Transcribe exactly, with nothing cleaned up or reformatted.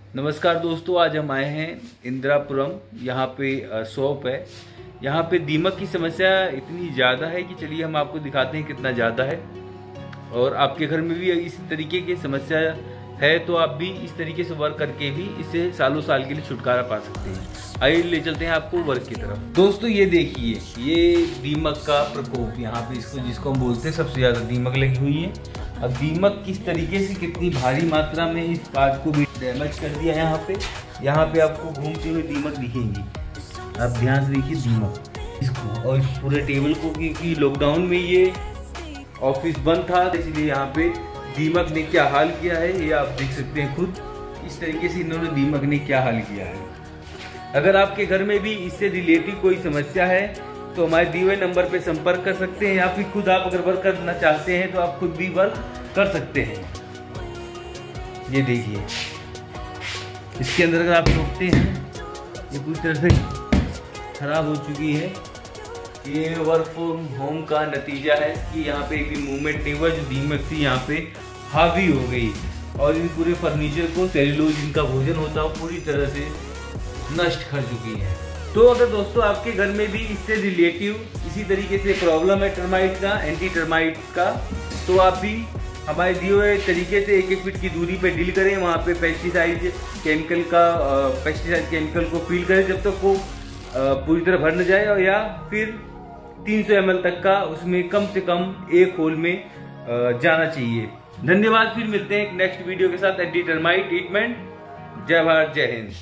नमस्कार दोस्तों, आज हम आए हैं इंदिरापुरम। यहाँ पे शॉप है। यहाँ पे दीमक की समस्या इतनी ज़्यादा है कि चलिए हम आपको दिखाते हैं कितना ज़्यादा है। और आपके घर में भी इस तरीके की समस्या है तो आप भी इस तरीके से वर्क करके भी इससे सालों साल के लिए छुटकारा पा सकते हैं। आइए ले चलते हैं आपको वर्क की तरफ। दोस्तों ये देखिए, ये दीमक का प्रकोप, यहाँ पे इसको जिसको हम बोलते हैं सबसे ज़्यादा दीमक लगी हुई है। अब दीमक किस तरीके से कितनी भारी मात्रा में इस पार्ट को भी डैमेज कर दिया। यहाँ पे यहाँ पे आपको घूमते हुए दीमक दिखेंगी। आप ध्यान से देखिए दीमक इसको और इस पूरे टेबल को, क्योंकि लॉकडाउन में ये ऑफिस बंद था इसलिए यहाँ पे दीमक ने क्या हाल किया है ये आप देख सकते हैं खुद। इस तरीके से इन्होंने दीमक ने क्या हाल किया है। अगर आपके घर में भी इससे रिलेटेड कोई समस्या है तो हमारे दिए हुए नंबर पे संपर्क कर सकते हैं, या फिर खुद आप अगर वर्क करना चाहते हैं तो आप खुद भी वर्क कर सकते हैं। ये देखिए, इसके अंदर अगर आप देखते हैं ये पूरी तरह से खराब हो चुकी है। ये वर्क फ्रॉम होम का नतीजा है कि यहाँ पे भी मूवमेंट नहीं हुआ, जो दीमक थी यहाँ पे हावी हो गई और इन पूरे फर्नीचर को सेल्यूलोज जिनका भोजन होता है पूरी तरह से नष्ट कर चुकी है। तो अगर दोस्तों आपके घर में भी इससे रिलेटिव इसी तरीके से प्रॉब्लम है टर्माइट का, एंटी टर्माइट का, तो आप भी हमारे दिए हुए तरीके से एक एक फीट की दूरी पे डील करें। वहाँ पे पेस्टिसाइड केमिकल का पेस्टिसाइड केमिकल को फील करें जब तक वो पूरी तरह भर न जाए, और या फिर तीन सौ एम एल तक का उसमें कम से कम एक होल में जाना चाहिए। धन्यवाद। फिर मिलते हैं एक नेक्स्ट वीडियो के साथ एंटी टर्माइट ट्रीटमेंट। जय भारत, जय हिंद।